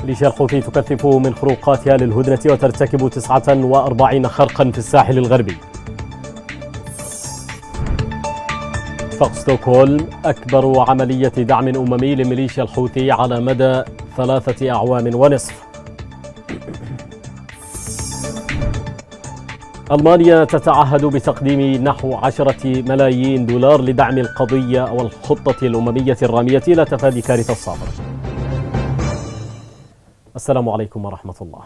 ميليشيا الحوثي تكثف من خروقاتها للهدنة وترتكب 49 خرقا في الساحل الغربي. اتفاق ستوكهولم أكبر عملية دعم أممي لميليشيا الحوثي على مدى 3 أعوام ونصف. ألمانيا تتعهد بتقديم نحو 10 ملايين دولار لدعم القضية والخطة الأممية الرامية إلى تفادي كارثة الصابر. السلام عليكم ورحمة الله.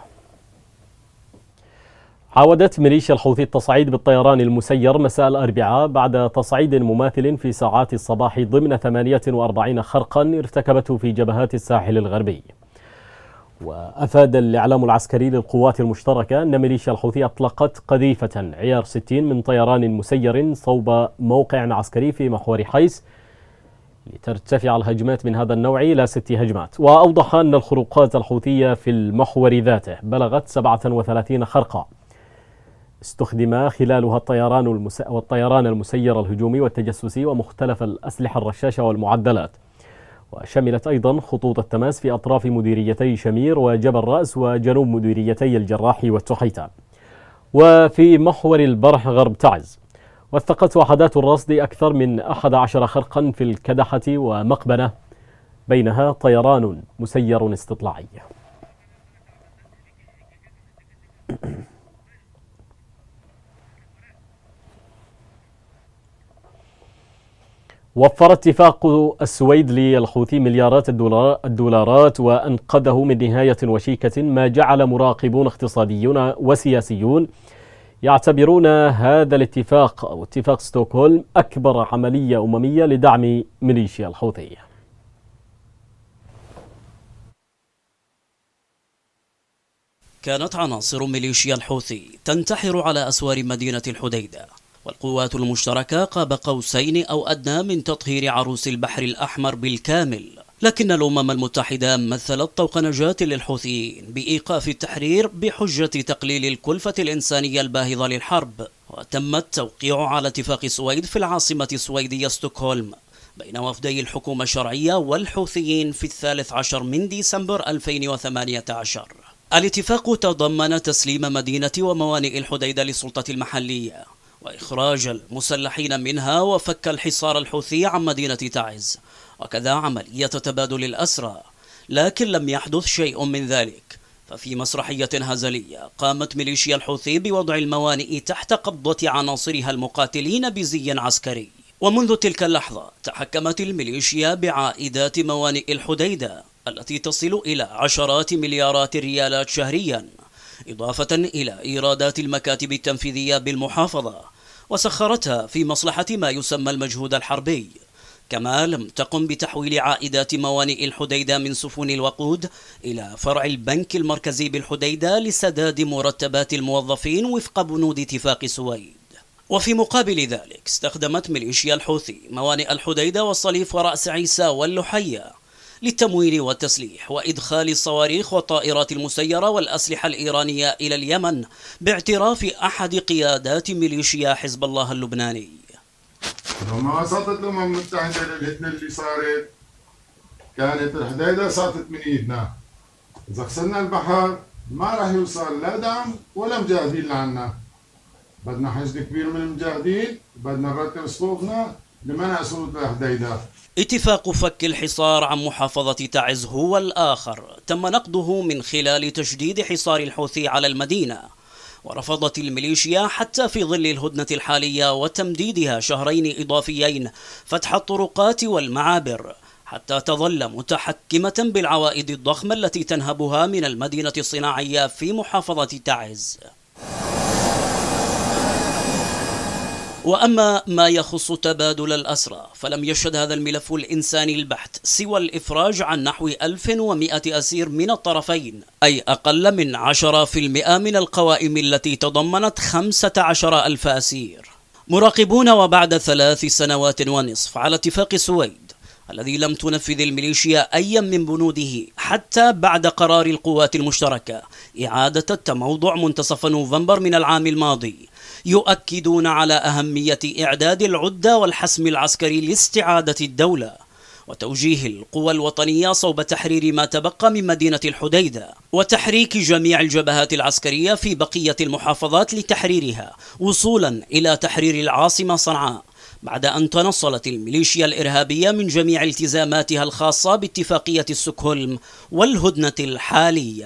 عاودت ميليشيا الحوثي التصعيد بالطيران المسير مساء الأربعاء بعد تصعيد مماثل في ساعات الصباح ضمن 48 خرقا ارتكبته في جبهات الساحل الغربي. وأفاد الإعلام العسكري للقوات المشتركة أن ميليشيا الحوثي أطلقت قذيفة عيار 60 من طيران مسير صوب موقع عسكري في محور حيس لترتفع الهجمات من هذا النوع إلى 6 هجمات. وأوضح أن الخروقات الحوثية في المحور ذاته بلغت 37 خرقا استخدم خلالها الطيران المسير الهجومي والتجسسي ومختلف الأسلحة الرشاشة والمعدلات، وشملت أيضا خطوط التماس في أطراف مديريتي شمير وجبل رأس وجنوب مديريتي الجراح والتحيتة، وفي محور البرح غرب تعز. وثقت وحدات الرصد أكثر من 11 خرقا في الكدحة ومقبنة، بينها طيران مسير استطلاعي. وفر اتفاق السويد للحوثي مليارات الدولارات وأنقذه من نهاية وشيكة، ما جعل مراقبون اقتصاديون وسياسيون يعتبرون هذا الاتفاق أو اتفاق ستوكهولم أكبر عملية أممية لدعم ميليشيا الحوثي. كانت عناصر ميليشيا الحوثي تنتحر على أسوار مدينة الحديدة، والقوات المشتركة قاب قوسين أو أدنى من تطهير عروس البحر الأحمر بالكامل. لكن الأمم المتحدة مثلت طوق نجاة للحوثيين بإيقاف التحرير بحجة تقليل الكلفة الإنسانية الباهظة للحرب. وتم التوقيع على اتفاق السويد في العاصمة السويدية ستوكهولم بين وفدي الحكومة الشرعية والحوثيين في 13 من ديسمبر 2018. الاتفاق تضمن تسليم مدينة وموانئ الحديدة للسلطة المحلية، وإخراج المسلحين منها، وفك الحصار الحوثي عن مدينة تعز، وكذا عملية تبادل الأسرى. لكن لم يحدث شيء من ذلك، ففي مسرحية هزلية قامت ميليشيا الحوثي بوضع الموانئ تحت قبضة عناصرها المقاتلين بزي عسكري. ومنذ تلك اللحظة تحكمت الميليشيا بعائدات موانئ الحديدة التي تصل إلى عشرات مليارات الريالات شهريا، إضافة إلى إيرادات المكاتب التنفيذية بالمحافظة، وسخرتها في مصلحة ما يسمى المجهود الحربي. كما لم تقم بتحويل عائدات موانئ الحديدة من سفن الوقود إلى فرع البنك المركزي بالحديدة لسداد مرتبات الموظفين وفق بنود اتفاق سويد. وفي مقابل ذلك استخدمت ميليشيا الحوثي موانئ الحديدة والصليف ورأس عيسى واللحية للتمويل والتسليح وإدخال الصواريخ والطائرات المسيرة والأسلحة الإيرانية إلى اليمن، باعتراف أحد قيادات ميليشيا حزب الله اللبناني. لما وصلت الأمم المتحدة للهدنة اللي صارت كانت الحديدة صارت من إيدنا. إذا خسرنا البحر ما راح يوصل لا دعم ولا مجاهدين لعنا. بدنا حشد كبير من المجاهدين، بدنا نرتب صفوفنا لمنع صعود الحديدة. اتفاق فك الحصار عن محافظة تعز هو الآخر تم نقضه من خلال تشديد حصار الحوثي على المدينة، ورفضت الميليشيا حتى في ظل الهدنة الحالية وتمديدها شهرين إضافيين فتح الطرقات والمعابر حتى تظل متحكمة بالعوائد الضخمة التي تنهبها من المدينة الصناعية في محافظة تعز. وأما ما يخص تبادل الأسرى فلم يشهد هذا الملف الإنساني البحت سوى الإفراج عن نحو 1100 أسير من الطرفين، أي أقل من 10% من القوائم التي تضمنت 15,000 أسير. مراقبون وبعد 3 سنوات ونصف على اتفاق سويد الذي لم تنفذ الميليشيا أي من بنوده حتى بعد قرار القوات المشتركة إعادة التموضع منتصف نوفمبر من العام الماضي، يؤكدون على أهمية إعداد العدة والحسم العسكري لاستعادة الدولة، وتوجيه القوى الوطنية صوب تحرير ما تبقى من مدينة الحديدة وتحريك جميع الجبهات العسكرية في بقية المحافظات لتحريرها وصولا إلى تحرير العاصمة صنعاء، بعد أن تنصلت الميليشيا الإرهابية من جميع التزاماتها الخاصة باتفاقية ستوكهولم والهدنة الحالية.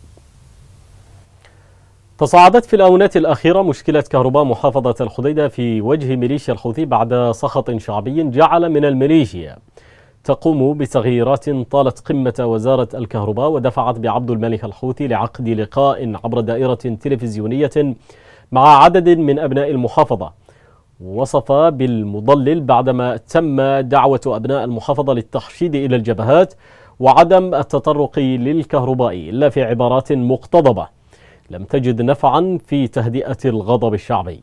تصاعدت في الآونات الأخيرة مشكلة كهرباء محافظة الحديدة في وجه ميليشيا الحوثي بعد سخط شعبي جعل من الميليشيا تقوم بتغييرات طالت قمة وزارة الكهرباء ودفعت بعبد الملك الحوثي لعقد لقاء عبر دائرة تلفزيونية مع عدد من أبناء المحافظة، وصف بالمضلل بعدما تم دعوة أبناء المحافظة للتحشيد إلى الجبهات وعدم التطرق للكهرباء إلا في عبارات مقتضبة لم تجد نفعا في تهدئة الغضب الشعبي.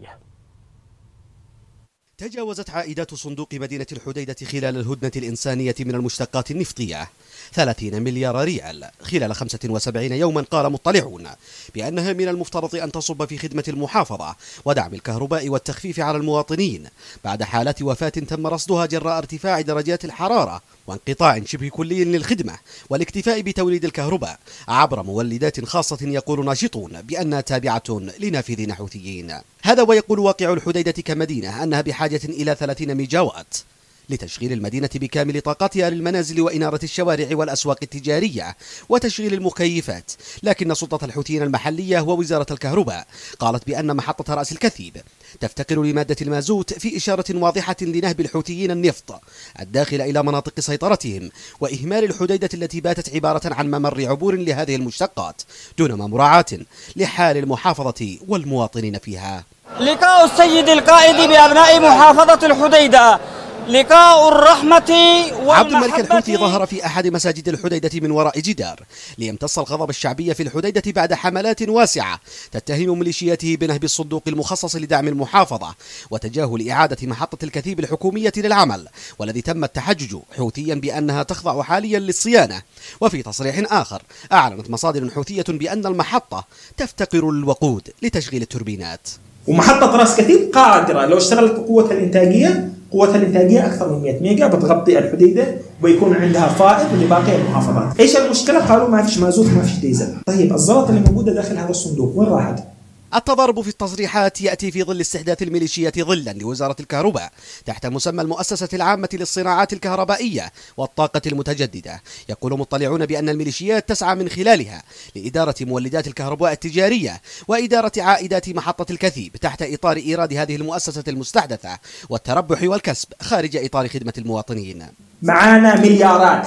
تجاوزت عائدات صندوق مدينة الحديدة خلال الهدنة الإنسانية من المشتقات النفطية 30 مليار ريال خلال 75 يوما، قال مطلعون بأنها من المفترض أن تصب في خدمة المحافظة ودعم الكهرباء والتخفيف على المواطنين بعد حالات وفاة تم رصدها جراء ارتفاع درجات الحرارة وانقطاع شبه كلي للخدمة والاكتفاء بتوليد الكهرباء عبر مولدات خاصة، يقول ناشطون بأنها تابعة لنافذين حوثيين. هذا ويقول واقع الحديدة كمدينة أنها بحاجة إلى 30 ميجاوات لتشغيل المدينة بكامل طاقتها للمنازل وإنارة الشوارع والأسواق التجارية وتشغيل المكيفات، لكن سلطة الحوثيين المحلية ووزارة الكهرباء قالت بأن محطة رأس الكثيب تفتقر لمادة المازوت في إشارة واضحة لنهب الحوثيين النفط الداخل إلى مناطق سيطرتهم وإهمال الحديدة التي باتت عبارة عن ممر عبور لهذه المشتقات دون ما مراعاة لحال المحافظة والمواطنين فيها. لقاء السيد القائد بأبناء محافظة الحديدة لقاء الرحمة والمحبة. عبد الملك الحوثي ظهر في أحد مساجد الحديدة من وراء جدار ليمتص الغضب الشعبي في الحديدة بعد حملات واسعة تتهم ميليشياته بنهب الصندوق المخصص لدعم المحافظة وتجاهل إعادة محطة الكثيب الحكومية للعمل، والذي تم التحجج حوثيا بأنها تخضع حاليا للصيانة. وفي تصريح آخر أعلنت مصادر حوثية بأن المحطة تفتقر الوقود لتشغيل التوربينات. ومحطة راس كثيب قادرة لو اشتغلت قوتها الإنتاجية أكثر من 100 ميجا بتغطي الحديدة ويكون عندها فائض لباقي المحافظات. إيش المشكلة؟ قالوا ما فيش مازوت ما فيش ديزل. طيب الزلط اللي موجودة داخل هذا الصندوق وين راحت؟ التضارب في التصريحات يأتي في ظل استحداث الميليشيات ظلا لوزارة الكهرباء تحت مسمى المؤسسة العامة للصناعات الكهربائية والطاقة المتجددة. يقول مطلعون بأن الميليشيات تسعى من خلالها لإدارة مولدات الكهرباء التجارية وإدارة عائدات محطة الكثيب تحت إطار إيراد هذه المؤسسة المستحدثة والتربح والكسب خارج إطار خدمة المواطنين. معانا مليارات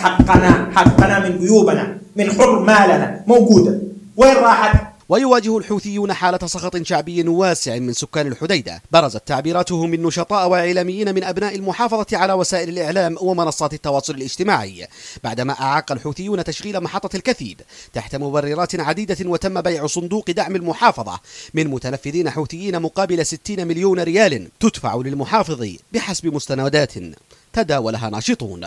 حقنا من جيوبنا من حر مالنا موجودة، وين راحت؟ ويواجه الحوثيون حالة سخط شعبي واسع من سكان الحديدة برزت تعبيراتهم من نشطاء وإعلاميين من أبناء المحافظة على وسائل الإعلام ومنصات التواصل الاجتماعي بعدما أعاق الحوثيون تشغيل محطة الكثيب تحت مبررات عديدة، وتم بيع صندوق دعم المحافظة من متنفذين حوثيين مقابل 60 مليون ريال تدفع للمحافظ بحسب مستندات تداولها ناشطون.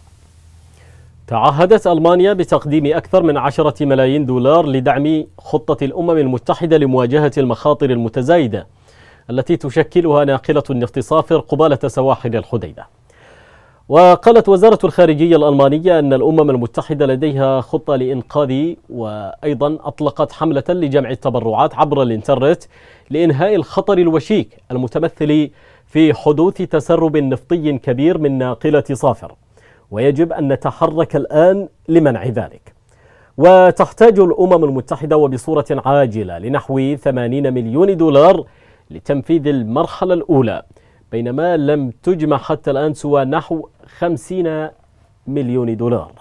تعهدت ألمانيا بتقديم أكثر من 10 ملايين دولار لدعم خطة الأمم المتحدة لمواجهة المخاطر المتزايدة التي تشكلها ناقلة النفط صافر قبالة سواحل الحديدة. وقالت وزارة الخارجية الألمانية أن الأمم المتحدة لديها خطة لإنقاذ، وأيضا أطلقت حملة لجمع التبرعات عبر الإنترنت لإنهاء الخطر الوشيك المتمثل في حدوث تسرب نفطي كبير من ناقلة صافر، ويجب أن نتحرك الآن لمنع ذلك. وتحتاج الأمم المتحدة وبصورة عاجلة لنحو 80 مليون دولار لتنفيذ المرحلة الأولى، بينما لم تجمع حتى الآن سوى نحو 50 مليون دولار.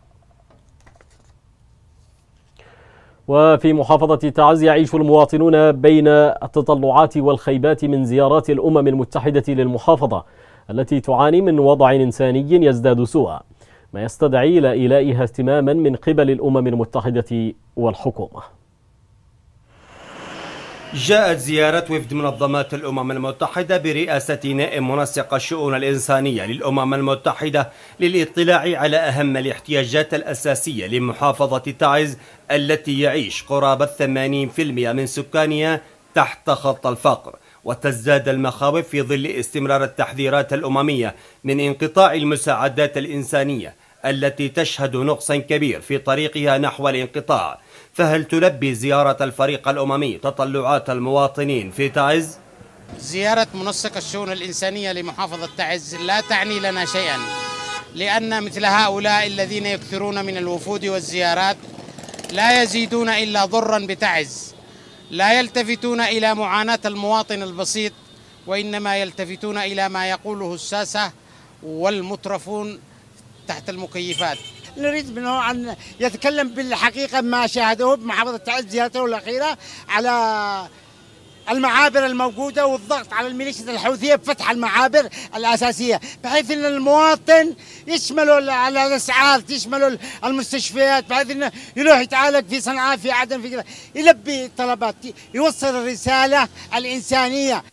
وفي محافظة تعز يعيش المواطنون بين التطلعات والخيبات من زيارات الأمم المتحدة للمحافظة التي تعاني من وضع إنساني يزداد سوءا، ما يستدعي إلى إيلائها اهتماما من قبل الأمم المتحدة والحكومة. جاءت زيارة وفد منظمات الأمم المتحدة برئاسة نائب منسق الشؤون الإنسانية للأمم المتحدة للاطلاع على أهم الاحتياجات الأساسية لمحافظة تعز التي يعيش قرابة 80% من سكانها تحت خط الفقر، وتزداد المخاوف في ظل استمرار التحذيرات الأممية من انقطاع المساعدات الإنسانية التي تشهد نقصا كبير في طريقها نحو الانقطاع. فهل تلبي زيارة الفريق الأممي تطلعات المواطنين في تعز؟ زيارة منسق الشؤون الإنسانية لمحافظة تعز لا تعني لنا شيئا، لأن مثل هؤلاء الذين يكثرون من الوفود والزيارات لا يزيدون إلا ضرا بتعز، لا يلتفتون إلى معاناة المواطن البسيط، وإنما يلتفتون إلى ما يقوله الساسة والمترفون تحت المكيفات. نريد منه أن يتكلم بالحقيقة ما شاهده بمحافظة تعز زيارته الأخيرة على المعابر الموجودة والضغط على الميليشيا الحوثية بفتح المعابر الأساسية، بحيث أن المواطن يشملوا على الإسعاف، يشملوا المستشفيات، بحيث أنه يروح يتعالج في صنعاء في عدن في كذا، يلبي الطلبات، يوصل الرسالة الإنسانية.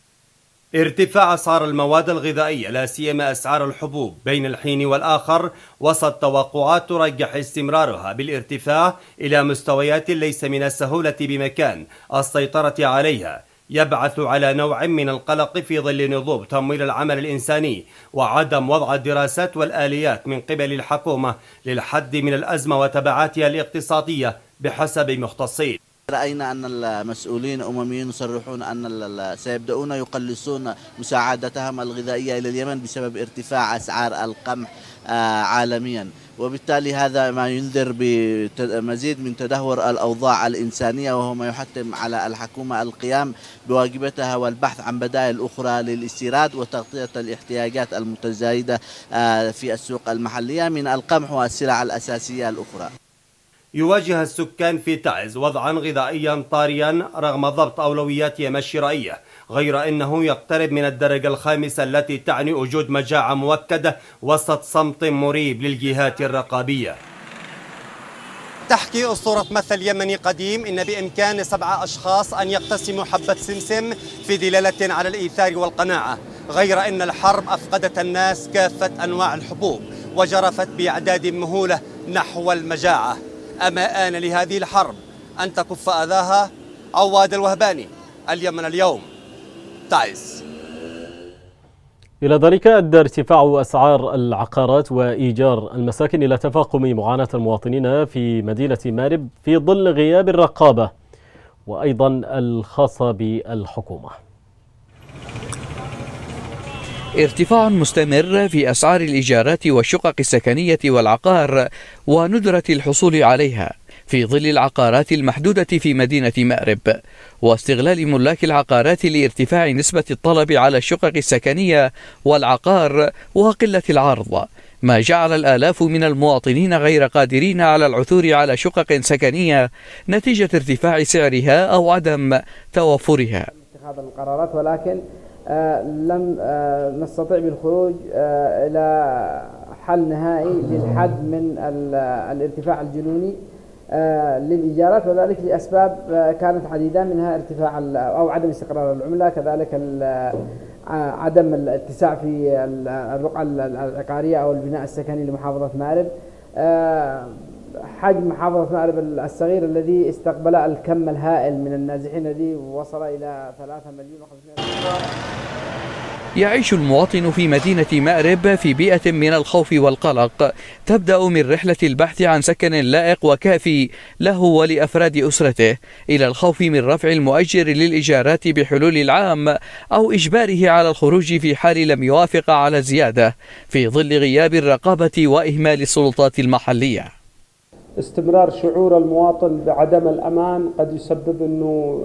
ارتفاع أسعار المواد الغذائية لا سيما أسعار الحبوب بين الحين والآخر وسط توقعات ترجح استمرارها بالارتفاع إلى مستويات ليس من السهولة بمكان السيطرة عليها، يبعث على نوع من القلق في ظل نضوب تمويل العمل الإنساني وعدم وضع الدراسات والآليات من قبل الحكومة للحد من الأزمة وتبعاتها الاقتصادية بحسب مختصين. رأينا أن المسؤولين الأمميين يصرحون أن سيبدأون يقلصون مساعدتهم الغذائية إلى اليمن بسبب ارتفاع أسعار القمح عالميا، وبالتالي هذا ما ينذر بمزيد من تدهور الأوضاع الإنسانية، وهو ما يحتم على الحكومة القيام بواجباتها والبحث عن بدائل أخرى للاستيراد وتغطية الاحتياجات المتزايدة في السوق المحلية من القمح والسلع الأساسية الأخرى. يواجه السكان في تعز وضعا غذائيا طاريا رغم ضبط أولوياتهم الشرائية، غير أنه يقترب من الدرجة الخامسة التي تعني وجود مجاعة مؤكدة وسط صمت مريب للجهات الرقابية. تحكي أسطورة مثل يمني قديم إن بإمكان 7 أشخاص أن يقتسموا حبة سمسم في دلالة على الإيثار والقناعة، غير أن الحرب أفقدت الناس كافة أنواع الحبوب وجرفت بأعداد مهولة نحو المجاعة. أما آن لهذه الحرب أن تكف أذاها؟ عواد الوهباني، اليمن اليوم، تعز. إلى ذلك أدى ارتفاع أسعار العقارات وإيجار المساكن إلى تفاقم معاناة المواطنين في مدينة مأرب في ظل غياب الرقابة وأيضا الخاصة بالحكومة. ارتفاع مستمر في أسعار الإيجارات والشقق السكنية والعقار وندرة الحصول عليها في ظل العقارات المحدودة في مدينة مأرب، واستغلال ملاك العقارات لارتفاع نسبة الطلب على الشقق السكنية والعقار وقلة العرض، ما جعل الآلاف من المواطنين غير قادرين على العثور على شقق سكنية نتيجة ارتفاع سعرها أو عدم توفرها. اتخاذ القرارات، ولكن لم نستطيع بالخروج إلى حل نهائي للحد من الارتفاع الجنوني للإيجارات، وذلك لأسباب كانت عديدة، منها ارتفاع أو عدم استقرار العملة، كذلك عدم الاتساع في الرقعة العقارية أو البناء السكني لمحافظة مأرب، حجم محافظة مأرب الصغير الذي استقبل الكم الهائل من النازحين الذي وصل إلى 3,500,000. يعيش المواطن في مدينة مأرب في بيئة من الخوف والقلق، تبدأ من رحلة البحث عن سكن لائق وكافي له ولأفراد أسرته، إلى الخوف من رفع المؤجر للإيجارات بحلول العام أو إجباره على الخروج في حال لم يوافق على زيادة في ظل غياب الرقابة وإهمال السلطات المحلية. استمرار شعور المواطن بعدم الأمان قد يسبب أنه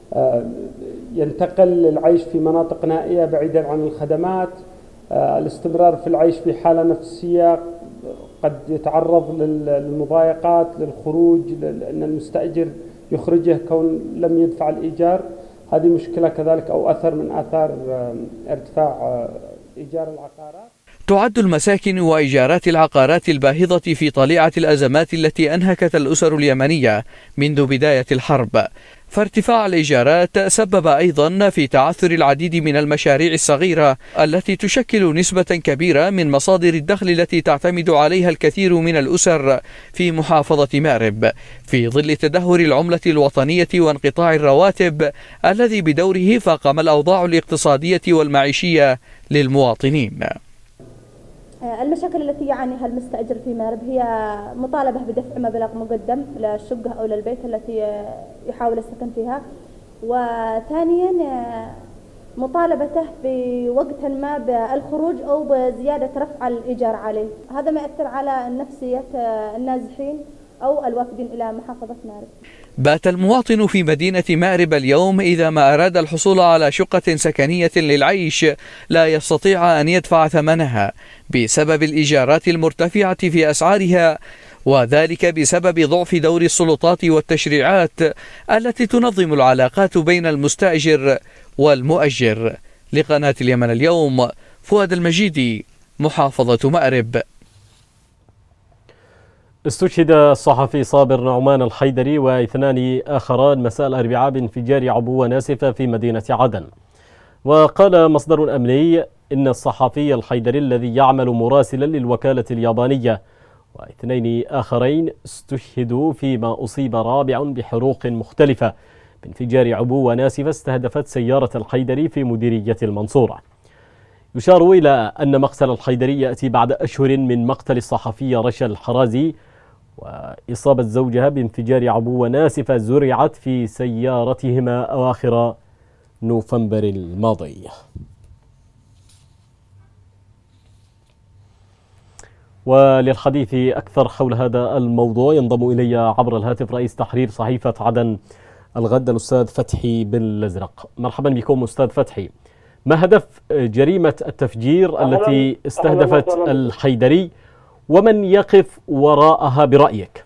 ينتقل للعيش في مناطق نائية بعيدا عن الخدمات، الاستمرار في العيش في حالة نفسية قد يتعرض للمضايقات، للخروج، لأن المستأجر يخرجه كون لم يدفع الإيجار. هذه مشكلة كذلك أو أثر من آثار ارتفاع إيجار العقارات. تعد المساكن وإيجارات العقارات الباهظة في طليعة الأزمات التي أنهكت الأسر اليمنية منذ بداية الحرب، فارتفاع الإيجارات سبب أيضا في تعثر العديد من المشاريع الصغيرة التي تشكل نسبة كبيرة من مصادر الدخل التي تعتمد عليها الكثير من الأسر في محافظة مأرب، في ظل تدهور العملة الوطنية وانقطاع الرواتب الذي بدوره فاقم الأوضاع الاقتصادية والمعيشية للمواطنين. المشاكل التي يعانيها المستأجر في مأرب هي مطالبة بدفع مبلغ مقدم للشقة أو للبيت التي يحاول السكن فيها، وثانيا مطالبته بوقت ما بالخروج أو بزيادة رفع الإيجار عليه. هذا ما يأثر على نفسية النازحين أو الوافدين إلى محافظة مأرب. بات المواطن في مدينة مأرب اليوم إذا ما أراد الحصول على شقة سكنية للعيش لا يستطيع أن يدفع ثمنها بسبب الإيجارات المرتفعة في أسعارها، وذلك بسبب ضعف دور السلطات والتشريعات التي تنظم العلاقات بين المستأجر والمؤجر. لقناة اليمن اليوم، فؤاد المجيدي، محافظة مأرب. استشهد الصحفي صابر نعمان الحيدري واثنان آخران مساء الأربعاء بانفجار عبوة ناسفة في مدينة عدن. وقال مصدر أمني إن الصحفي الحيدري الذي يعمل مراسلا للوكالة اليابانية واثنين آخرين استشهدوا، فيما أصيب رابع بحروق مختلفة بانفجار عبوة ناسفة استهدفت سيارة الحيدري في مديرية المنصورة. يشار إلى أن مقتل الحيدري يأتي بعد أشهر من مقتل الصحفية رشا الحرازي وإصابة زوجها بانفجار عبوة ناسفة زرعت في سيارتهما أواخر نوفمبر الماضي. وللحديث أكثر حول هذا الموضوع ينضم إلي عبر الهاتف رئيس تحرير صحيفة عدن الغد الأستاذ فتحي بن الأزرق. مرحبا بكم أستاذ فتحي. ما هدف جريمة التفجير التي استهدفت الحيدري ومن يقف وراءها برأيك؟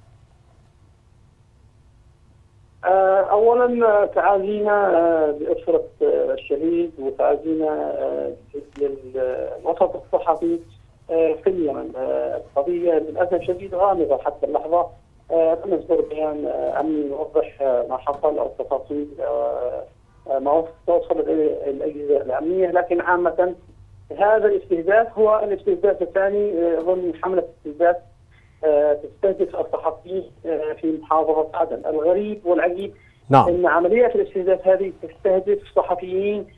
أولا تعازينا بأسرة الشهيد وتعازينا للوسط الصحفي في اليمن. القضية للأسف شديد غامضة حتى اللحظة، لم يصدر بيان أمني يوضح ما حصل أو تفاصيل ما توصل الأجهزة الأمنية، لكن عامة هذا الاستهداف هو الاستهداف الثاني ضمن حملة استهداف تستهدف الصحفيين في محافظة عدن. الغريب والعجيب أن عملية الاستهداف هذه تستهدف صحفيين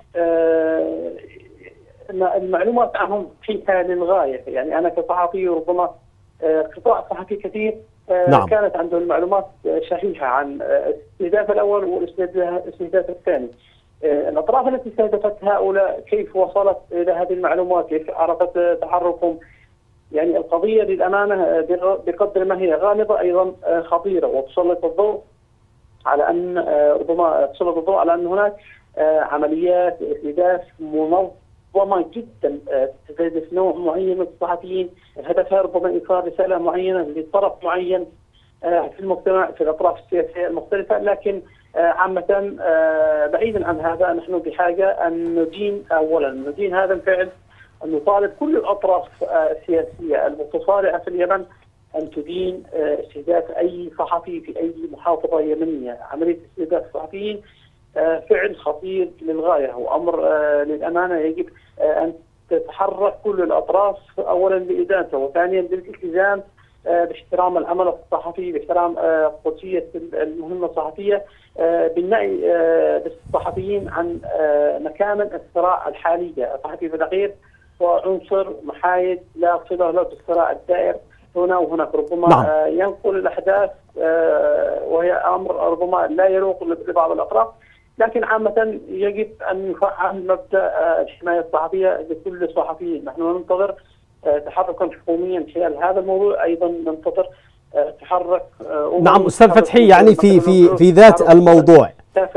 المعلومات عنهم فيها للغاية. يعني أنا كصحفي ربما قطاع صحفي كثير كانت عنده المعلومات شحيحة عن الاستهداف الأول والاستهداف الثاني. الأطراف التي استهدفت هؤلاء كيف وصلت إلى هذه المعلومات، كيف عرفت تحركهم؟ يعني القضية للأمانة بقدر ما هي غامضة أيضا خطيرة، وتسلط الضوء على أن ربما تسلط الضوء على أن هناك عمليات استهداف منظمة جدا تستهدف نوع معين من الصحفيين، هدفها ربما إيصال رسالة معينة لطرف معين في المجتمع في الأطراف السياسية المختلفة. لكن عامة بعيدا عن هذا نحن بحاجة أن ندين هذا الفعل، أن نطالب كل الأطراف السياسية المتصارعة في اليمن أن تدين استهداف أي صحفي في أي محافظة يمنية. عملية استهداف الصحفيين فعل خطير للغاية، وأمر للأمانة يجب أن تتحرك كل الأطراف أولا بإدانته، وثانيا بالالتزام باحترام العمل الصحفي، باحترام قدسية المهمة الصحفية، بالنهي للصحفيين عن مكامن الصراع الحالية. الصحفي في الأخير هو عنصر محايد لا صلة له بالصراع الدائر هنا وهناك، ربما ينقل الأحداث وهي أمر ربما لا يروق لبعض الأطراف، لكن عامة يجب أن نفعل مبدأ الحماية الصحفية لكل الصحفيين. نحن ننتظر تحركا حكوميا خلال هذا الموضوع، أيضا ننتظر تحرك نعم أستاذ فتحي، يعني في ذات الموضوع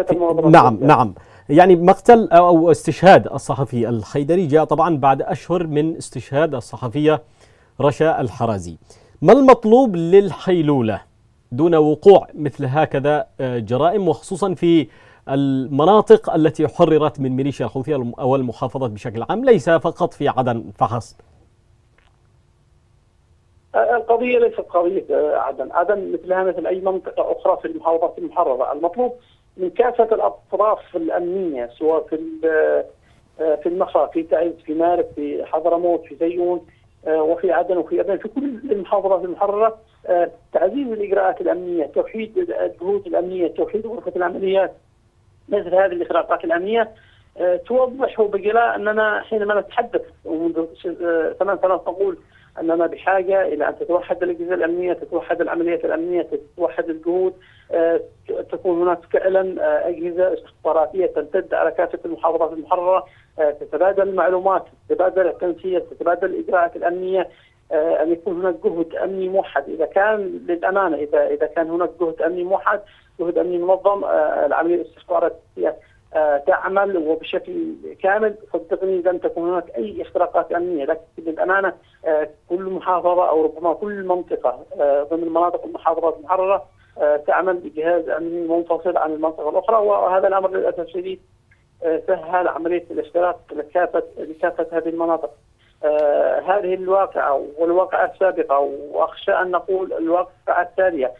نعم يعني مقتل أو استشهاد الصحفي الحيدري جاء طبعا بعد أشهر من استشهاد الصحفية رشا الحرازي. ما المطلوب للحيلولة دون وقوع مثل هكذا جرائم، وخصوصا في المناطق التي حررت من ميليشيا الحوثية أو المحافظات بشكل عام، ليس فقط في عدن فحسب؟ القضية ليست قضية عدن، عدن مثلها مثل أي منطقة أخرى في المحافظات المحررة. المطلوب من كافة الأطراف الأمنية، سواء في المخا، في تعز، في مارب، في حضرموت، في زيون، وفي عدن، وفي أبين، في كل المحافظات المحررة. تعزيز الإجراءات الأمنية، توحيد الجهود الأمنية، توحيد غرفة العمليات. مثل هذه الإخراقات الأمنية توضح وبجلاء أننا حينما نتحدث ومنذ 8 سنوات نقول أننا بحاجة إلى أن تتوحد الأجهزة الأمنية، تتوحد العمليات الأمنية، تتوحد الجهود، تكون هناك فعلا أجهزة استخباراتية تمتد على كافة المحافظات المحررة، تتبادل المعلومات، تتبادل التنسيق، تتبادل الإجراءات الأمنية، أن يكون هناك جهد أمني موحد. إذا كان للأمانة إذا كان هناك جهد أمني موحد، جهد أمني منظم، العملية الاستخباراتية تعمل وبشكل كامل، صدقني لن تكون هناك أي اختراقات أمنية. لكن للأمانة كل محافظة أو ربما كل منطقة ضمن مناطق المحافظات المحررة تعمل بجهاز أمني منفصل عن المنطقة الأخرى، وهذا الأمر للأسف الشديد سهل عملية الاختراق لكافة هذه المناطق. هذه الواقعة والواقعة السابقة، وأخشى أن نقول الواقعة التالية،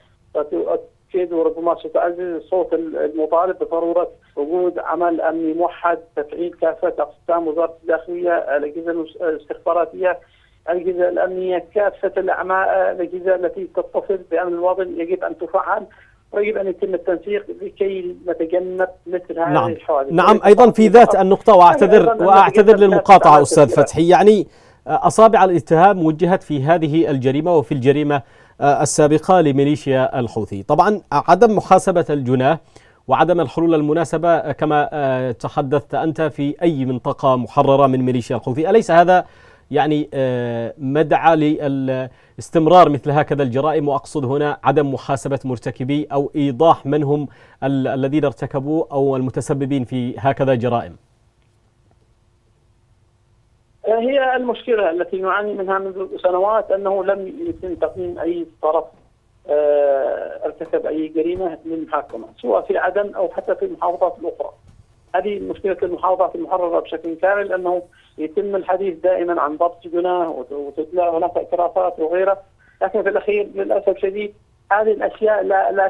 ستؤكد وربما ستعزز صوت المطالب بضرورة وجود عمل أمني موحد، تفعيل كافة أقسام وزارة الداخلية، الأجهزة الاستخباراتية، الأجهزة الأمنية، كافة الأجهزة التي تتصل بأمن الوطن يجب أن تفعل، ويجب أن يتم التنسيق لكي نتجنب مثل هذه الحوادث. نعم، أيضا في ذات النقطة، وأعتذر للمقاطعة أستاذ فتحي، يعني أصابع الاتهام وجهت في هذه الجريمة وفي الجريمة السابقة لميليشيا الحوثي. طبعا عدم محاسبة الجناه وعدم الحلول المناسبة كما تحدثت أنت في أي منطقة محررة من ميليشيا الحوثي، أليس هذا يعني مدعى لاستمرار مثل هكذا الجرائم؟ وأقصد هنا عدم محاسبة مرتكبي أو إيضاح من هم الذين ارتكبوا أو المتسببين في هكذا جرائم. هي المشكلة التي نعاني منها منذ سنوات، أنه لم يتم تقييم أي طرف ارتكب أي جريمة للمحاكمة، سواء في عدن أو حتى في المحافظات الأخرى. هذه مشكلة المحافظات المحررة بشكل كامل، أنه يتم الحديث دائما عن ضبط جناه وتتلى هناك اعترافات وغيرها، لكن في الأخير للأسف الشديد هذه الأشياء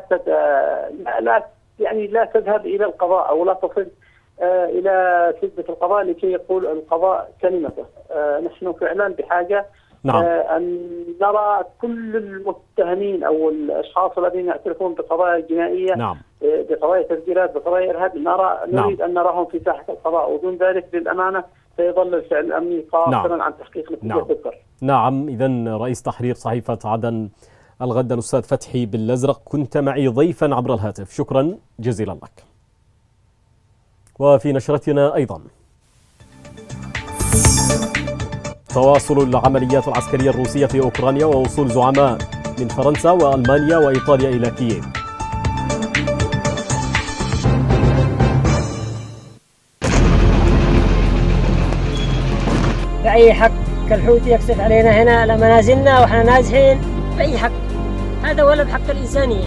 لا تذهب إلى القضاء أو لا تصل إلى سدة القضاء لكي يقول القضاء كلمته. نحن فعلا بحاجة أن نرى كل المتهمين أو الأشخاص الذين يعترفون بقضايا جنائية، بقضايا تفجيرات، بقضايا إرهاب، نريد أن نراهم في ساحة القضاء، ودون ذلك للأمانة سيظل الفعل الأمني قاصرا عن تحقيق نتيجة تذكر. نعم، إذن رئيس تحرير صحيفة عدن الغد الأستاذ فتحي بالأزرق، كنت معي ضيفا عبر الهاتف، شكرا جزيلا لك. وفي نشرتنا أيضا تواصل العمليات العسكرية الروسية في أوكرانيا ووصول زعماء من فرنسا وألمانيا وإيطاليا إلى كييف. بأي حق الحوثي يقصف علينا هنا على منازلنا وإحنا نازحين؟ بأي حق؟ هذا ولا بحق الإنسانية.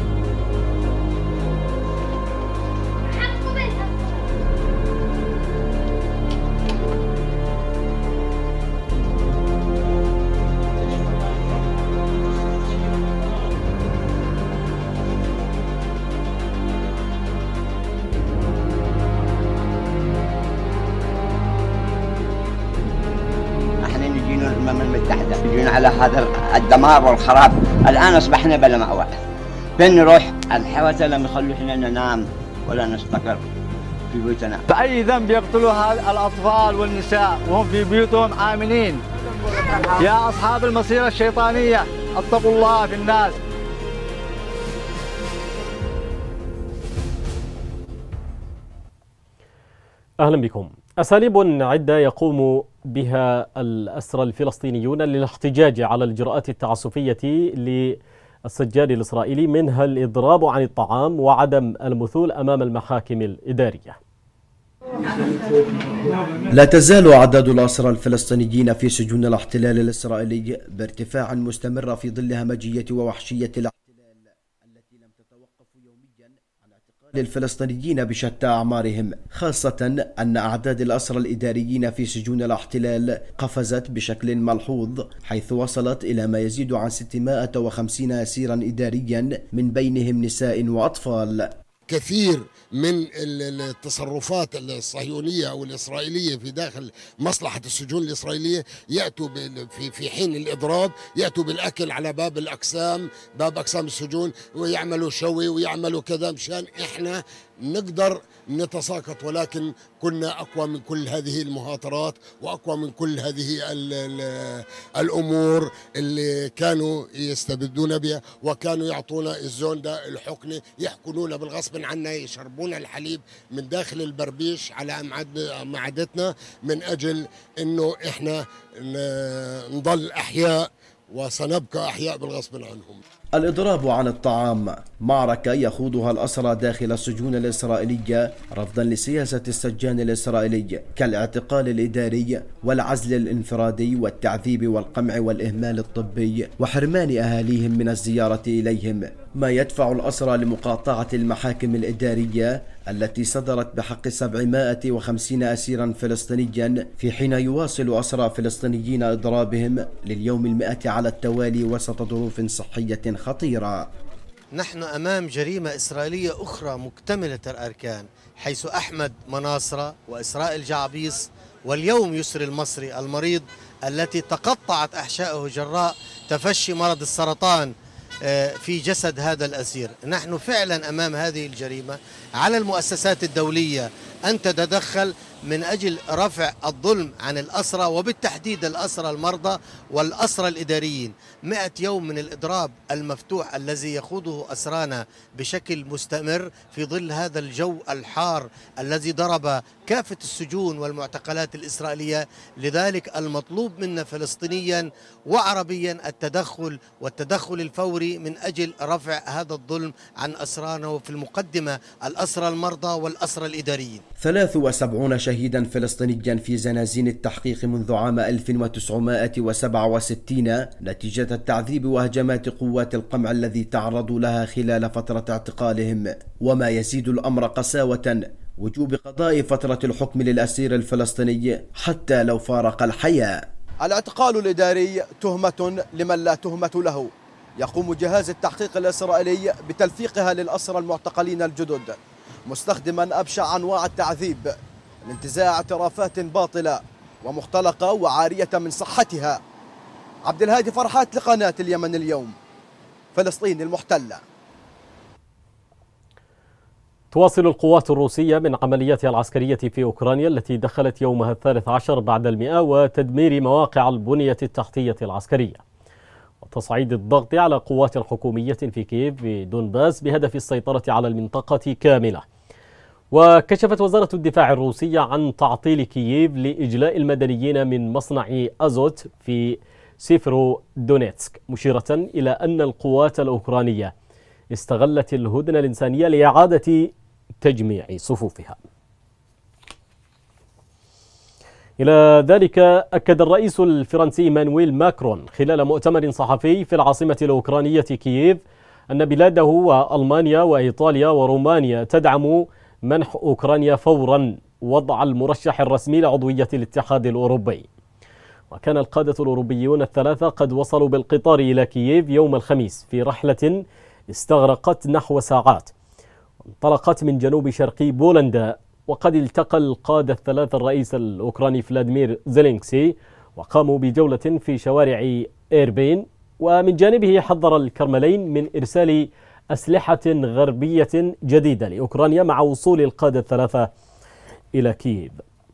على هذا الدمار والخراب. الآن أصبحنا بلا مأوى، فين نروح؟ الحوثة لم يخلوا احنا ننام ولا نستقر في بيوتنا. بأي ذنب يقتلوا الأطفال والنساء وهم في بيوتهم آمنين؟ يا أصحاب المصيرة الشيطانية اتقوا الله في الناس. أهلا بكم. أساليب عدة يقوم بها الأسرى الفلسطينيون للاحتجاج على الإجراءات التعسفية للسجان الإسرائيلي، منها الإضراب عن الطعام وعدم المثول أمام المحاكم الإدارية. لا تزال أعداد الأسرى الفلسطينيين في سجون الاحتلال الإسرائيلي بارتفاع مستمر في ظل همجية ووحشية الاحتلال التي لم تتوقف يوميا عن اعتقال الفلسطينيين بشتى أعمارهم، خاصة أن أعداد الأسرى الإداريين في سجون الاحتلال قفزت بشكل ملحوظ، حيث وصلت إلى ما يزيد عن 650 أسيرا إداريا، من بينهم نساء وأطفال. كثير من التصرفات الصهيونية أو الإسرائيلية في داخل مصلحة السجون الإسرائيلية يأتوا في حين الإضراب يأتوا بالأكل على باب أقسام السجون، ويعملوا شوي ويعملوا كذا مشان إحنا نقدر نتساقط، ولكن كنا أقوى من كل هذه المهاترات وأقوى من كل هذه الأمور اللي كانوا يستبدون بها، وكانوا يعطونا الزوندا الحقنة، يحقنونا بالغصب عنا، يشربونا الحليب من داخل البربيش على معدتنا من أجل أنه إحنا نضل أحياء، وسنبقى أحياء بالغصب عنهم. الإضراب عن الطعام معركة يخوضها الأسرى داخل السجون الإسرائيلية رفضا لسياسة السجان الإسرائيلي كالاعتقال الإداري والعزل الانفرادي والتعذيب والقمع والإهمال الطبي وحرمان أهاليهم من الزيارة إليهم، ما يدفع الأسرى لمقاطعة المحاكم الإدارية التي صدرت بحق 750 أسيرا فلسطينيا، في حين يواصل أسرى فلسطينيين إضرابهم لليوم 100 على التوالي وسط ظروف صحية خطيرة. نحن أمام جريمة إسرائيلية أخرى مكتملة الأركان، حيث أحمد مناصرة وإسرائيل جعبيص واليوم يسري المصري المريض التي تقطعت أحشائه جراء تفشي مرض السرطان في جسد هذا الأسير. نحن فعلا أمام هذه الجريمة، على المؤسسات الدولية أن تتدخل من أجل رفع الظلم عن الأسرى، وبالتحديد الأسرى المرضى والأسرى الإداريين. 100 يوم من الإضراب المفتوح الذي يخوضه أسرانا بشكل مستمر في ظل هذا الجو الحار الذي ضرب كافة السجون والمعتقلات الإسرائيلية. لذلك المطلوب منا فلسطينيا وعربيا والتدخل الفوري من أجل رفع هذا الظلم عن أسرانا، وفي المقدمة الأسرى المرضى والأسرى الإداريين. 73 شهيدا فلسطينيا في زنازين التحقيق منذ عام 1967 نتيجة التعذيب وهجمات قوات القمع الذي تعرضوا لها خلال فترة اعتقالهم. وما يزيد الأمر قساوة وجوب قضاء فترة الحكم للأسير الفلسطيني حتى لو فارق الحياة. الاعتقال الإداري تهمة لمن لا تهمة له. يقوم جهاز التحقيق الإسرائيلي بتلفيقها للأسرى المعتقلين الجدد، مستخدما أبشع أنواع التعذيب لانتزاع اعترافات باطلة ومختلقة وعارية من صحتها. عبد الهادي فرحات لقناة اليمن اليوم، فلسطين المحتلة. تواصل القوات الروسية من عملياتها العسكرية في أوكرانيا التي دخلت يومها 13 بعد 100 وتدمير مواقع البنية التحتية العسكرية وتصعيد الضغط على قوات حكومية في كييف في دونباس بهدف السيطرة على المنطقة كاملة. وكشفت وزارة الدفاع الروسية عن تعطيل كييف لإجلاء المدنيين من مصنع أزوت في سيفرو دونيتسك، مشيرة إلى أن القوات الأوكرانية استغلت الهدنة الإنسانية لإعادة تجميع صفوفها. إلى ذلك أكد الرئيس الفرنسي مانويل ماكرون خلال مؤتمر صحفي في العاصمة الأوكرانية كييف أن بلاده وألمانيا وإيطاليا ورومانيا تدعم منح أوكرانيا فورا وضع المرشح الرسمي لعضوية الاتحاد الأوروبي. وكان القادة الأوروبيون الثلاثة قد وصلوا بالقطار إلى كييف يوم الخميس في رحلة استغرقت نحو ساعات، انطلقت من جنوب شرقي بولندا. وقد التقى القادة الثلاثة الرئيس الأوكراني فلاديمير زيلينسكي وقاموا بجولة في شوارع إيربين. ومن جانبه حذر الكرملين من إرسال أسلحة غربية جديدة لأوكرانيا مع وصول القادة الثلاثة إلى كييف.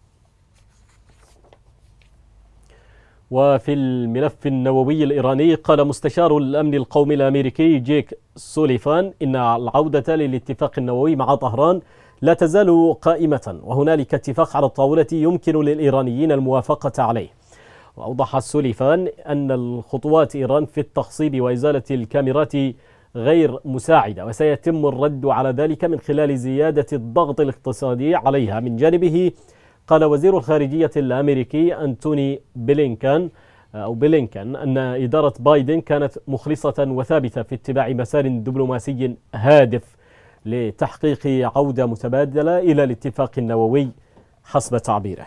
وفي الملف النووي الإيراني قال مستشار الأمن القومي الأمريكي جيك سوليفان إن العودة للاتفاق النووي مع طهران لا تزال قائمة، وهنالك اتفاق على الطاولة يمكن للإيرانيين الموافقة عليه. وأوضح سوليفان أن الخطوات إيران في التخصيب وإزالة الكاميرات غير مساعدة، وسيتم الرد على ذلك من خلال زيادة الضغط الاقتصادي عليها. من جانبه قال وزير الخارجية الأمريكي أنتوني بلينكان أن إدارة بايدن كانت مخلصة وثابتة في اتباع مسار دبلوماسي هادف لتحقيق عودة متبادلة إلى الاتفاق النووي حسب تعبيره.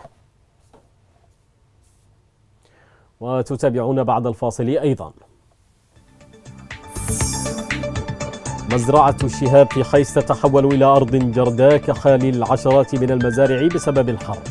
وتتابعون بعد الفاصل أيضا. مزرعة الشهاب في حيس تتحول إلى أرض جرداء كحال العشرات من المزارع بسبب الحرب.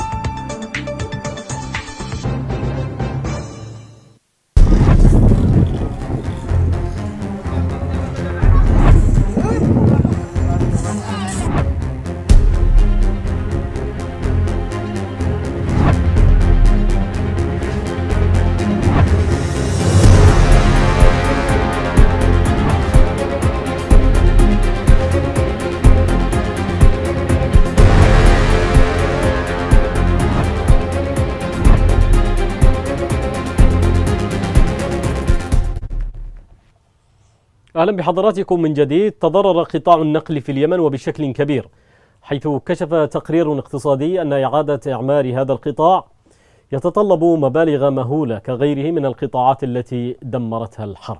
أهلا بحضراتكم من جديد. تضرر قطاع النقل في اليمن وبشكل كبير، حيث كشف تقرير اقتصادي أن إعادة إعمار هذا القطاع يتطلب مبالغ مهولة كغيره من القطاعات التي دمرتها الحرب.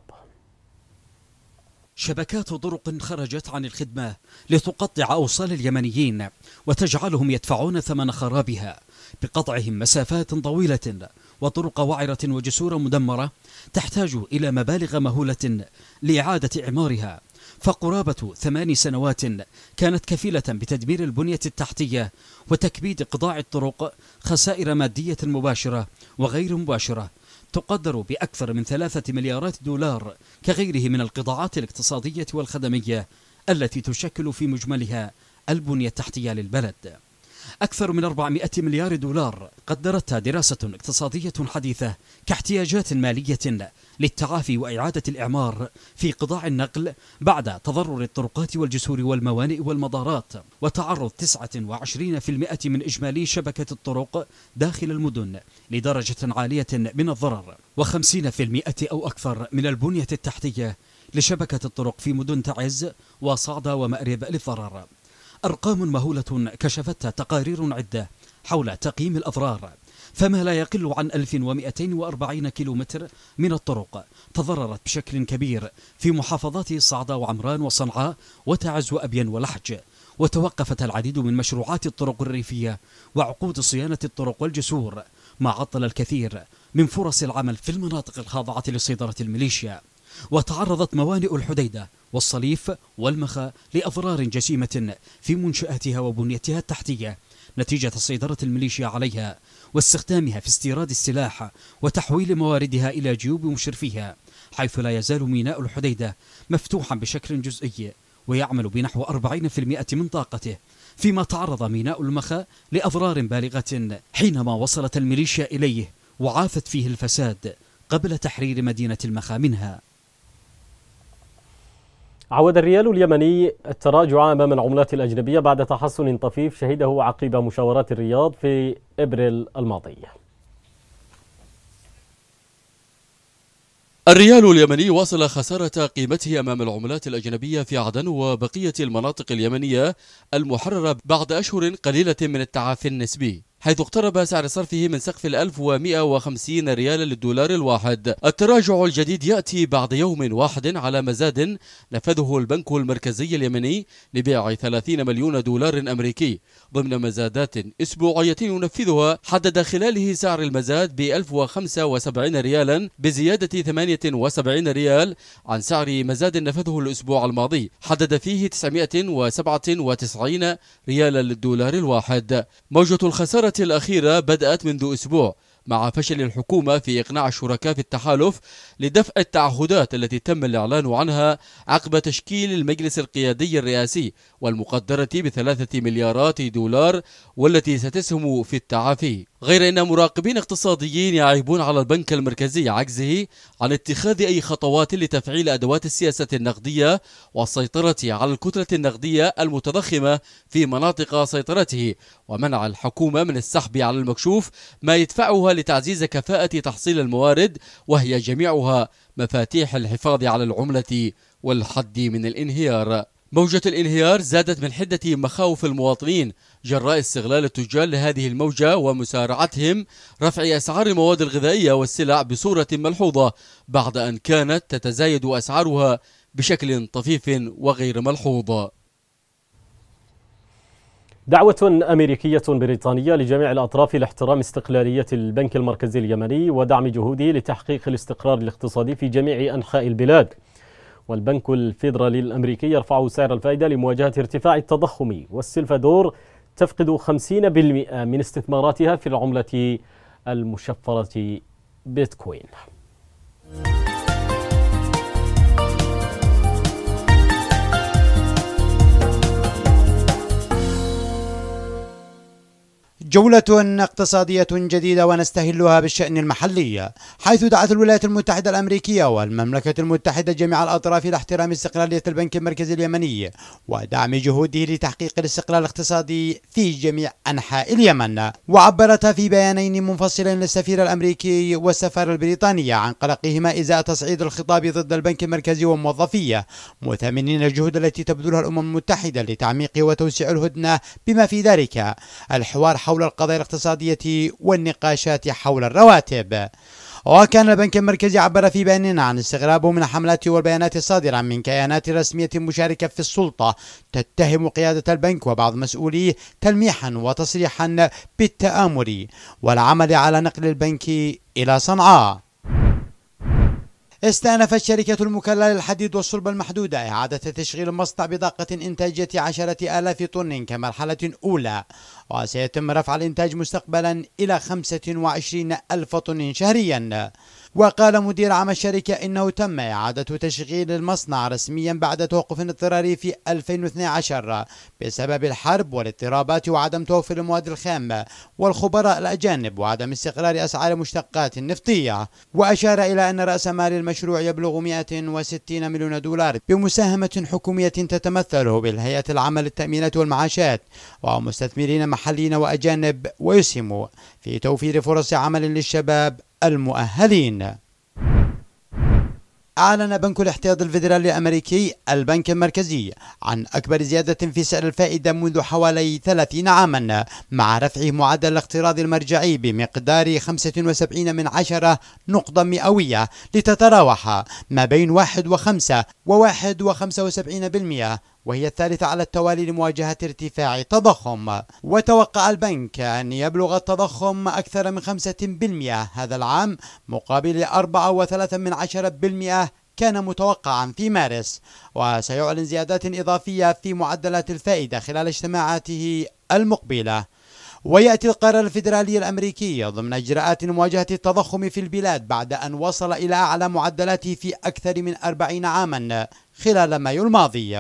شبكات طرق خرجت عن الخدمة لتقطع أوصال اليمنيين وتجعلهم يدفعون ثمن خرابها بقطعهم مسافات طويلة وطرق وعرة وجسور مدمرة تحتاج إلى مبالغ مهولة لإعادة إعمارها. فقرابة 8 سنوات كانت كفيلة بتدمير البنية التحتية وتكبيد قطاع الطرق خسائر مادية مباشرة وغير مباشرة تقدر بأكثر من 3 مليارات دولار كغيره من القطاعات الاقتصادية والخدمية التي تشكل في مجملها البنية التحتية للبلد. أكثر من 400 مليار دولار قدرتها دراسة اقتصادية حديثة كاحتياجات مالية للتعافي وإعادة الإعمار في قطاع النقل بعد تضرر الطرقات والجسور والموانئ والمطارات، وتعرض 29% من إجمالي شبكة الطرق داخل المدن لدرجة عالية من الضرر، و50% أو أكثر من البنية التحتية لشبكة الطرق في مدن تعز وصعدة ومأرب للضرر. أرقام مهولة كشفتها تقارير عدة حول تقييم الأضرار، فما لا يقل عن 1240 كيلومتر من الطرق تضررت بشكل كبير في محافظات صعدة وعمران وصنعاء وتعز وأبين ولحج، وتوقفت العديد من مشروعات الطرق الريفية وعقود صيانة الطرق والجسور، ما عطل الكثير من فرص العمل في المناطق الخاضعة لسيطرة الميليشيا. وتعرضت موانئ الحديدة والصليف والمخا لأضرار جسيمة في منشآتها وبنيتها التحتية نتيجة سيطرة الميليشيا عليها واستخدامها في استيراد السلاح وتحويل مواردها إلى جيوب مشرفيها، حيث لا يزال ميناء الحديدة مفتوحا بشكل جزئي ويعمل بنحو 40% من طاقته، فيما تعرض ميناء المخا لأضرار بالغة حينما وصلت الميليشيا إليه وعافت فيه الفساد قبل تحرير مدينة المخا منها. عود الريال اليمني التراجع أمام العملات الأجنبية بعد تحسن طفيف شهده عقب مشاورات الرياض في إبريل الماضي. الريال اليمني واصل خسارة قيمته أمام العملات الأجنبية في عدن وبقية المناطق اليمنية المحررة بعد أشهر قليلة من التعافي النسبي، حيث اقترب سعر صرفه من سقف 1150 ريال للدولار الواحد. التراجع الجديد يأتي بعد يوم واحد على مزاد نفذه البنك المركزي اليمني لبيع 30 مليون دولار أمريكي ضمن مزادات أسبوعية ينفذها حدد خلاله سعر المزاد ب 1075 ريالا بزيادة 78 ريال عن سعر مزاد نفذه الأسبوع الماضي حدد فيه 997 ريالا للدولار الواحد. موجة الخسارة الأخيرة بدأت منذ أسبوع مع فشل الحكومة في إقناع الشركاء في التحالف لدفع التعهدات التي تم الإعلان عنها عقب تشكيل المجلس القيادي الرئاسي والمقدرة ب3 مليارات دولار والتي ستسهم في التعافي، غير أن مراقبين اقتصاديين يعيبون على البنك المركزي عجزه عن اتخاذ أي خطوات لتفعيل أدوات السياسة النقدية والسيطرة على الكتلة النقدية المتضخمة في مناطق سيطرته، ومنع الحكومة من السحب على المكشوف ما يدفعها لتعزيز كفاءة تحصيل الموارد، وهي جميعها مفاتيح الحفاظ على العملة والحد من الانهيار. موجة الانهيار زادت من حدة مخاوف المواطنين جراء استغلال التجار لهذه الموجة ومسارعتهم رفع أسعار المواد الغذائية والسلع بصورة ملحوظة بعد أن كانت تتزايد أسعارها بشكل طفيف وغير ملحوظ. دعوة أمريكية بريطانية لجميع الأطراف لاحترام استقلالية البنك المركزي اليمني ودعم جهوده لتحقيق الاستقرار الاقتصادي في جميع أنحاء البلاد. والبنك الفيدرالي الأمريكي يرفع سعر الفائدة لمواجهة ارتفاع التضخم، والسلفادور تفقد 50% من استثماراتها في العملة المشفرة بيتكوين. جولة اقتصادية جديدة ونستهلها بالشأن المحلي، حيث دعت الولايات المتحدة الأمريكية والمملكة المتحدة جميع الأطراف إلى احترام استقلالية البنك المركزي اليمني ودعم جهوده لتحقيق الاستقلال الاقتصادي في جميع أنحاء اليمن. وعبرت في بيانين منفصلين للسفير الأمريكي والسفارة البريطانية عن قلقهما إزاء تصعيد الخطاب ضد البنك المركزي وموظفيه، مثمنين الجهود التي تبذلها الأمم المتحدة لتعميق وتوسيع الهدنة بما في ذلك الحوار حول القضايا الاقتصادية والنقاشات حول الرواتب. وكان البنك المركزي عبر في بيان عن استغرابه من الحملات والبيانات الصادرة من كيانات رسمية مشاركة في السلطة تتهم قيادة البنك وبعض مسؤوليه تلميحا وتصريحا بالتآمر والعمل على نقل البنك إلى صنعاء. استأنفت شركة المكلا للحديد والصلب المحدودة إعادة تشغيل مصنع بطاقة إنتاجية 10,000 طن كمرحلة أولى، وسيتم رفع الإنتاج مستقبلا إلى 25,000 طن شهريا. وقال مدير عام الشركة إنه تم إعادة تشغيل المصنع رسميا بعد توقف اضطراري في 2012 بسبب الحرب والاضطرابات وعدم توفر المواد الخام والخبراء الأجانب وعدم استقرار أسعار المشتقات النفطية. وأشار إلى أن رأس مال المشروع يبلغ 160 مليون دولار بمساهمة حكومية تتمثل بالهيئة العامة للتأمينات والمعاشات ومستثمرين محليين وأجانب، ويسهم في توفير فرص عمل للشباب المؤهلين. أعلن بنك الاحتياط الفيدرالي الأمريكي البنك المركزي عن أكبر زيادة في سعر الفائدة منذ حوالي 30 عاما، مع رفعه معدل الاقتراض المرجعي بمقدار 75 نقطة مئوية لتتراوح ما بين 1.5 و1.75%، وهي الثالثة على التوالي لمواجهة ارتفاع التضخم. وتوقع البنك أن يبلغ التضخم أكثر من 5% هذا العام مقابل 4.3% كان متوقعا في مارس، وسيعلن زيادات إضافية في معدلات الفائدة خلال اجتماعاته المقبلة. ويأتي القرار الفيدرالي الأمريكي ضمن إجراءات مواجهة التضخم في البلاد بعد أن وصل إلى أعلى معدلاته في أكثر من 40 عاما خلال مايو الماضي.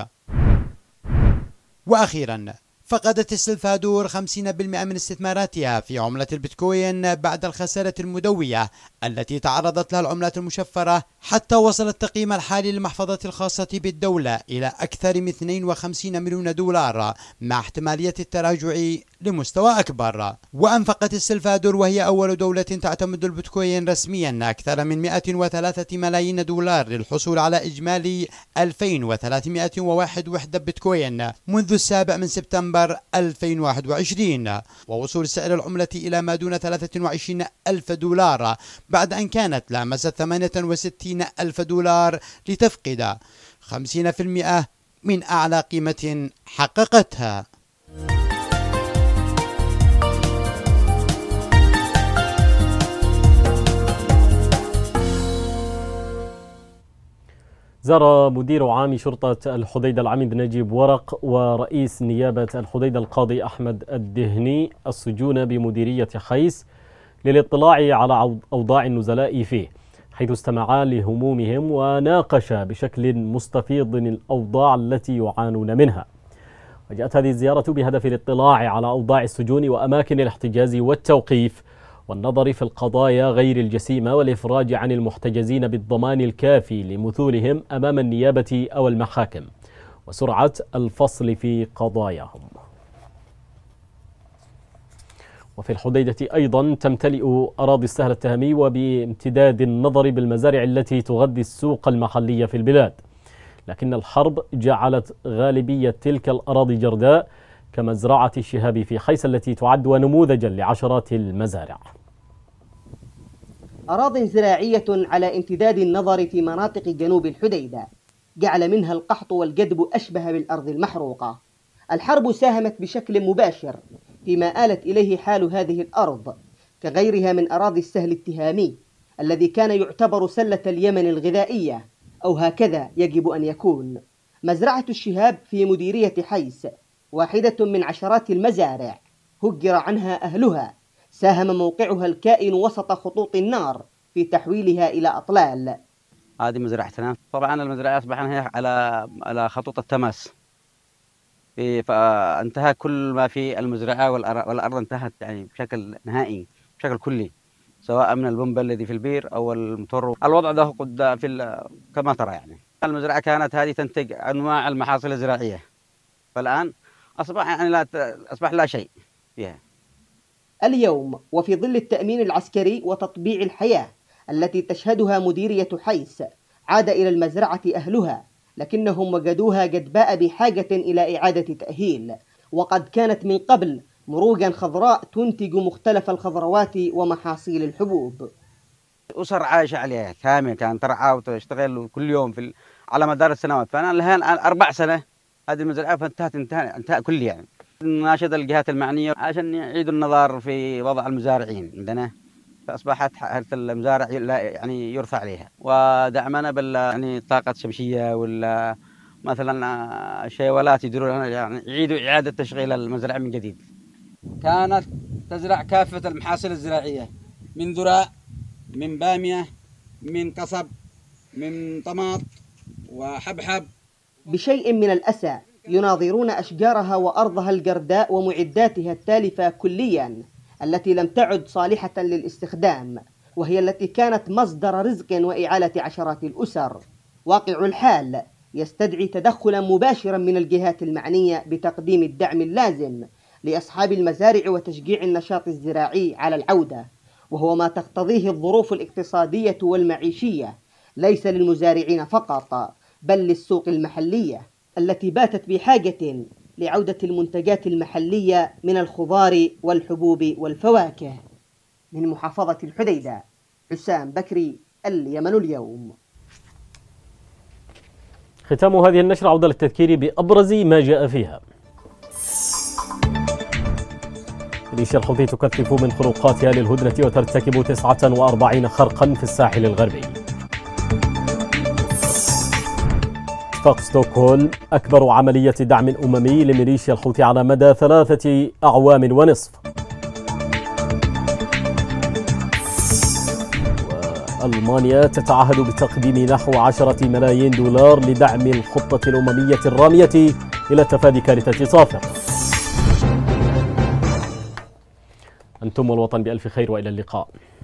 وأخيرا، فقدت السلفادور 50% من استثماراتها في عملة البيتكوين بعد الخسارة المدوية التي تعرضت لها العملات المشفرة، حتى وصل التقييم الحالي للمحفظة الخاصة بالدولة إلى أكثر من 52 مليون دولار، مع احتمالية التراجع لمستوى أكبر. وأنفقت السلفادور وهي أول دولة تعتمد البيتكوين رسميا أكثر من 103 ملايين دولار للحصول على إجمالي 2301 وحدة بيتكوين منذ 7 سبتمبر 2021، ووصول سعر العملة إلى ما دون 23 ألف دولار بعد أن كانت لامست 68 ألف دولار، لتفقد 50% من أعلى قيمة حققتها. زار مدير عام شرطة الحديدة العميد نجيب ورق ورئيس نيابة الحديدة القاضي أحمد الدهني السجون بمديرية خيس للاطلاع على أوضاع النزلاء فيه، حيث استمعا لهمومهم وناقشا بشكل مستفيض الأوضاع التي يعانون منها. وجاءت هذه الزيارة بهدف الاطلاع على أوضاع السجون وأماكن الاحتجاز والتوقيف والنظر في القضايا غير الجسيمة والإفراج عن المحتجزين بالضمان الكافي لمثولهم أمام النيابة أو المحاكم وسرعة الفصل في قضاياهم. وفي الحديدة أيضا تمتلئ أراضي السهل التهمي وبامتداد النظر بالمزارع التي تغذي السوق المحلية في البلاد، لكن الحرب جعلت غالبية تلك الأراضي جرداء كمزرعة الشهاب في خيس التي تعد نموذجا لعشرات المزارع. أراضٍ زراعية على امتداد النظر في مناطق جنوب الحديدة جعل منها القحط والجدب أشبه بالأرض المحروقة. الحرب ساهمت بشكل مباشر فيما آلت إليه حال هذه الأرض كغيرها من أراضي السهل التهامي الذي كان يعتبر سلة اليمن الغذائية أو هكذا يجب أن يكون. مزرعة الشهاب في مديرية حيس واحدة من عشرات المزارع هجر عنها أهلها، ساهم موقعها الكائن وسط خطوط النار في تحويلها إلى أطلال. هذه مزرعتنا، طبعا المزرعة أصبحنا هي على خطوط التماس، فانتهى كل ما في المزرعة والأرض انتهت يعني بشكل نهائي بشكل كلي، سواء من البنبة الذي في البير أو المطر. الوضع ده قد كما ترى يعني المزرعة كانت هذه تنتج أنواع المحاصيل الزراعية، فالآن أصبح لا شيء فيها. اليوم وفي ظل التأمين العسكري وتطبيع الحياة التي تشهدها مديرية حيس، عاد إلى المزرعة أهلها، لكنهم وجدوها جدباء بحاجة إلى إعادة تأهيل، وقد كانت من قبل مروجا خضراء تنتج مختلف الخضروات ومحاصيل الحبوب. أسر عايشة عليها كامل، كانت ترعى وتشتغل كل يوم على مدار السنوات، فأنا الآن 4 سنة هذه المزرعة فانتهت انتهاء كلي يعني. ناشد الجهات المعنية عشان يعيدوا النظر في وضع المزارعين عندنا، فأصبحت حالة المزارع يعني يرفع عليها، ودعمنا يعني طاقة شمسية ولا مثلا شيولات يديروا يعني يعيدوا إعادة تشغيل المزرعة من جديد. كانت تزرع كافة المحاصيل الزراعية، من ذراء، من بامية، من قصب، من طماط وحبحب. بشيء من الأسى يناظرون أشجارها وأرضها الجرداء ومعداتها التالفة كليا التي لم تعد صالحة للاستخدام، وهي التي كانت مصدر رزق وإعالة عشرات الأسر. واقع الحال يستدعي تدخلا مباشرا من الجهات المعنية بتقديم الدعم اللازم لأصحاب المزارع وتشجيع النشاط الزراعي على العودة، وهو ما تقتضيه الظروف الاقتصادية والمعيشية، ليس للمزارعين فقط بل للسوق المحلية التي باتت بحاجة لعودة المنتجات المحلية من الخضار والحبوب والفواكه. من محافظة الحديدة، حسام بكري، اليمن اليوم. ختام هذه النشرة عودة للتذكير بأبرز ما جاء فيها. ميليشيا الحوثي تكثف من خروقاتها للهدنة وترتكب 49 خرقا في الساحل الغربي. اتفاق ستوكهولم أكبر عملية دعم أممي لميليشيا الحوثي على مدى 3 أعوام ونصف. وألمانيا تتعهد بتقديم نحو 10 ملايين دولار لدعم الخطة الأممية الرامية إلى تفادي كارثة صافر. أنتم والوطن بألف خير وإلى اللقاء.